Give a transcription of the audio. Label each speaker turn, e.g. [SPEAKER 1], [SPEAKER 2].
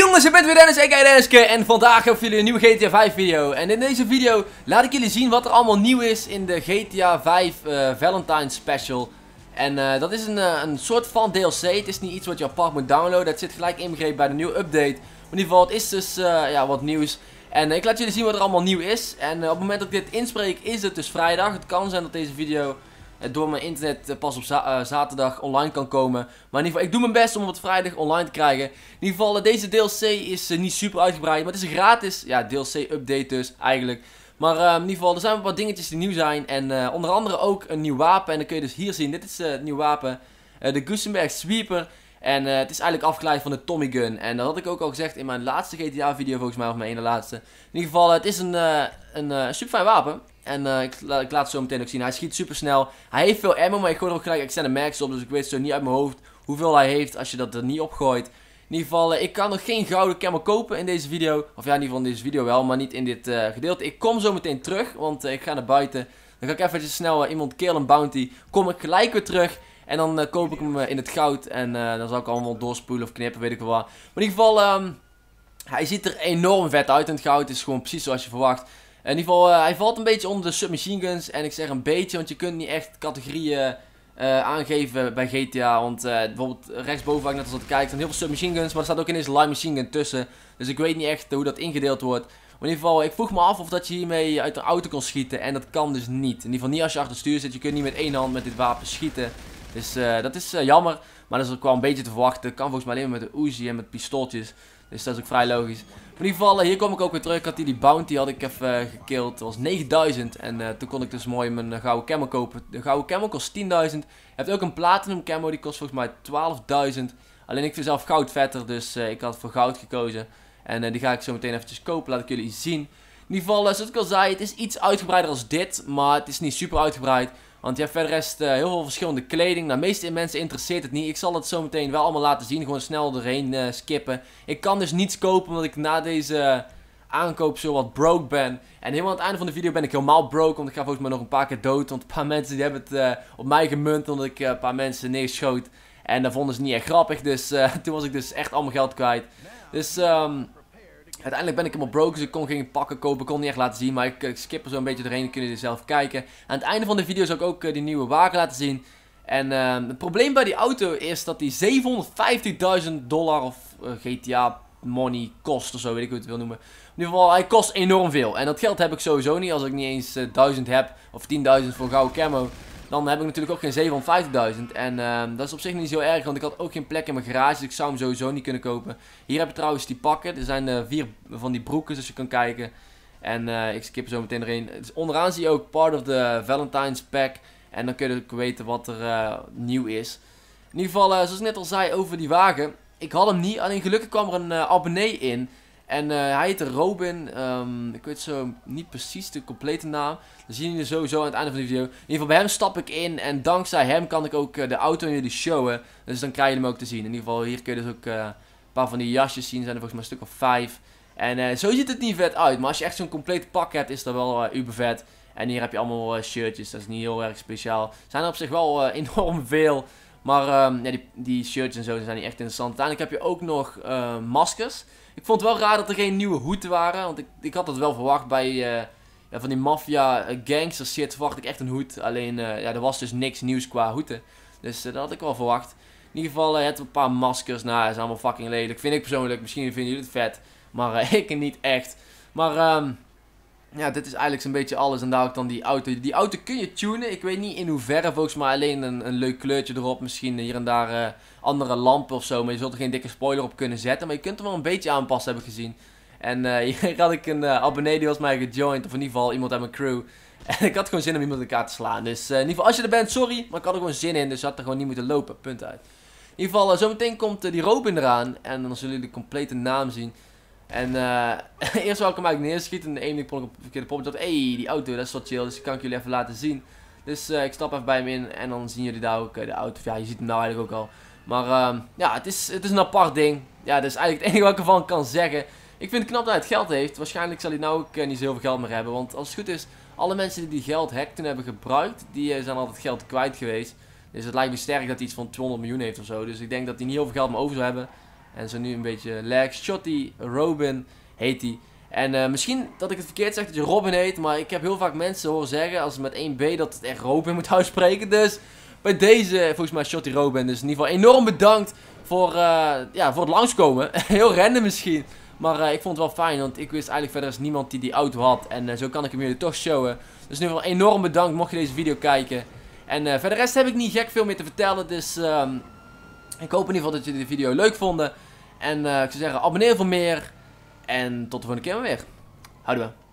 [SPEAKER 1] Jongens, ik ben weer Dennis, ik Denniske en vandaag hebben we jullie een nieuwe GTA 5 video. En in deze video laat ik jullie zien wat er allemaal nieuw is in de GTA 5 Valentine Special. En dat is een soort van DLC, het is niet iets wat je apart moet downloaden, het zit gelijk inbegrepen bij de nieuwe update. Maar in ieder geval, het is dus ja, wat nieuws. En ik laat jullie zien wat er allemaal nieuw is. En op het moment dat ik dit inspreek is het dus vrijdag. Het kan zijn dat deze video door mijn internet pas op zaterdag online kan komen. Maar in ieder geval, ik doe mijn best om het vrijdag online te krijgen. In ieder geval, deze DLC is niet super uitgebreid. Maar het is een gratis DLC-update dus, eigenlijk. Maar in ieder geval, er zijn wat dingetjes die nieuw zijn. En onder andere ook een nieuw wapen. En dat kun je dus hier zien. Dit is het nieuwe wapen. De Gusenberg Sweeper. En het is eigenlijk afgeleid van de Tommy Gun. En dat had ik ook al gezegd in mijn laatste GTA video volgens mij. Of mijn ene laatste. In ieder geval, het is een super fijn wapen. En ik laat het zo meteen ook zien. Hij schiet super snel. Hij heeft veel ammo, maar ik gooi er ook gelijk extended max op. Dus ik weet zo niet uit mijn hoofd hoeveel hij heeft als je dat er niet op gooit. In ieder geval, ik kan nog geen gouden camo kopen in deze video. Of ja, in ieder geval in deze video wel, maar niet in dit gedeelte. Ik kom zo meteen terug, want ik ga naar buiten. Dan ga ik eventjes snel iemand killen, een bounty. Kom ik gelijk weer terug. En dan koop ik hem in het goud. En dan zal ik allemaal doorspoelen of knippen, weet ik wel wat. Maar in ieder geval, hij ziet er enorm vet uit in het goud. Het is gewoon precies zoals je verwacht. In ieder geval, hij valt een beetje onder de submachine guns. En ik zeg een beetje, want je kunt niet echt categorieën aangeven bij GTA. Want bijvoorbeeld rechtsboven waar ik net al zat te kijken, staan heel veel submachine guns. Maar er staat ook ineens een light machine gun tussen. Dus ik weet niet echt hoe dat ingedeeld wordt. Maar in ieder geval, ik vroeg me af of dat je hiermee uit een auto kon schieten. En dat kan dus niet. In ieder geval niet als je achter het stuur zit. Je kunt niet met één hand met dit wapen schieten. Dus dat is jammer. Maar dat is ook wel een beetje te verwachten. Dat kan volgens mij alleen maar met de Uzi en met pistooltjes. Dus dat is ook vrij logisch. Maar in ieder geval, hier kom ik ook weer terug. Ik had die bounty had ik even gekilld. Dat was 9000. En toen kon ik dus mooi mijn gouden camo kopen. De gouden camo kost 10.000. Je hebt ook een platinum camo. Die kost volgens mij 12.000. Alleen ik vind zelf goud vetter. Dus ik had voor goud gekozen. En die ga ik zo meteen eventjes kopen. Laat ik jullie zien. In ieder geval, zoals ik al zei. Het is iets uitgebreider als dit. Maar het is niet super uitgebreid. Want je hebt verder rest heel veel verschillende kleding. Nou, de meeste mensen interesseert het niet. Ik zal het zo meteen wel allemaal laten zien. Gewoon snel erheen skippen. Ik kan dus niets kopen omdat ik na deze aankoop zo wat broke ben. En helemaal aan het einde van de video ben ik helemaal broke. Want ik ga volgens mij nog een paar keer dood. Want een paar mensen die hebben het op mij gemunt. Omdat ik een paar mensen neerschoot. En dat vonden ze niet echt grappig. Dus toen was ik dus echt allemaal geld kwijt. Dus uiteindelijk ben ik helemaal broke, dus ik kon geen pakken kopen, kon niet echt laten zien. Maar ik skip er zo een beetje doorheen, dan kunnen jullie zelf kijken. Aan het einde van de video zal ik ook die nieuwe wagen laten zien. En het probleem bij die auto is dat die $750.000 of GTA money kost, of zo, weet ik hoe ik het wil noemen. In ieder geval, hij kost enorm veel. En dat geld heb ik sowieso niet, als ik niet eens 1000 heb, of 10.000 voor gouden camo. Dan heb ik natuurlijk ook geen 750.000. En dat is op zich niet zo erg, want ik had ook geen plek in mijn garage. Dus ik zou hem sowieso niet kunnen kopen. Hier heb je trouwens die pakken. Er zijn 4 van die broeken, dus je kan kijken. En ik skip er zo meteen erin. Dus onderaan zie je ook part of the Valentine's pack. En dan kun je ook weten wat er nieuw is. In ieder geval, zoals ik net al zei over die wagen. Ik had hem niet, alleen gelukkig kwam er een abonnee in. En hij heette Robin, ik weet zo niet precies de complete naam. Dan zien jullie sowieso aan het einde van de video. In ieder geval bij hem stap ik in en dankzij hem kan ik ook de auto aan jullie showen. Dus dan krijg je hem ook te zien. In ieder geval hier kun je dus ook een paar van die jasjes zien, zijn er volgens mij een stuk of 5. En zo ziet het niet vet uit, maar als je echt zo'n complete pak hebt is dat wel uber vet. En hier heb je allemaal shirtjes, dat is niet heel erg speciaal. Zijn er op zich wel enorm veel. Maar ja, die shirts en zo zijn niet echt interessant. Uiteindelijk heb je ook nog maskers. Ik vond het wel raar dat er geen nieuwe hoeden waren. Want ik had het wel verwacht bij ja, van die maffia gangster shit verwacht ik echt een hoed. Alleen ja, er was dus niks nieuws qua hoeden. Dus dat had ik wel verwacht. In ieder geval, je hebt een paar maskers. Nou, dat is allemaal fucking lelijk. Vind ik persoonlijk. Misschien vinden jullie het vet. Maar ik niet echt. Maar ja, dit is eigenlijk zo'n beetje alles. En daar ook dan die auto. Die auto kun je tunen. Ik weet niet in hoeverre. Volgens mij alleen een leuk kleurtje erop. Misschien hier en daar andere lampen of zo. Maar je zult er geen dikke spoiler op kunnen zetten. Maar je kunt hem wel een beetje aanpassen, heb ik gezien. En hier had ik een abonnee die was mij gejoind. Of in ieder geval iemand uit mijn crew. En ik had gewoon zin om iemand in elkaar te slaan. Dus in ieder geval als je er bent, sorry. Maar ik had er gewoon zin in. Dus je had er gewoon niet moeten lopen. Punt uit. In ieder geval zometeen komt die Robin eraan. En dan zullen jullie de complete naam zien. En eerst wil ik hem eigenlijk neerschieten. En de ene kon ik op het verkeerde poppetje. Hé, die auto, dat is wel chill. Dus die kan ik jullie even laten zien. Dus ik stap even bij hem in. En dan zien jullie daar ook de auto. Ja, je ziet hem nou eigenlijk ook al. Maar ja, het is een apart ding. Ja, dat is eigenlijk het enige wat ik ervan kan zeggen. Ik vind het knap dat hij het geld heeft. Waarschijnlijk zal hij nou ook niet zoveel geld meer hebben. Want als het goed is, alle mensen die geld hack toen hebben gebruikt, die zijn altijd geld kwijt geweest. Dus het lijkt me sterk dat hij iets van 200 miljoen heeft of zo. Dus ik denk dat hij niet heel veel geld meer over zou hebben. En zo nu een beetje Lex, Shotty, Robin heet hij. En misschien dat ik het verkeerd zeg dat je Robin heet, maar ik heb heel vaak mensen horen zeggen als het met 1B dat het echt Robin moet uitspreken. Dus bij deze, volgens mij Shotty Robin. Dus in ieder geval enorm bedankt voor, ja, voor het langskomen. Heel random misschien. Maar ik vond het wel fijn, want ik wist eigenlijk verder is niemand die auto had. En zo kan ik hem jullie toch showen. Dus in ieder geval enorm bedankt mocht je deze video kijken. En verder rest heb ik niet gek veel meer te vertellen. Dus ik hoop in ieder geval dat jullie de video leuk vonden. En ik zou zeggen, abonneer voor meer. En tot de volgende keer weer. Houdoe.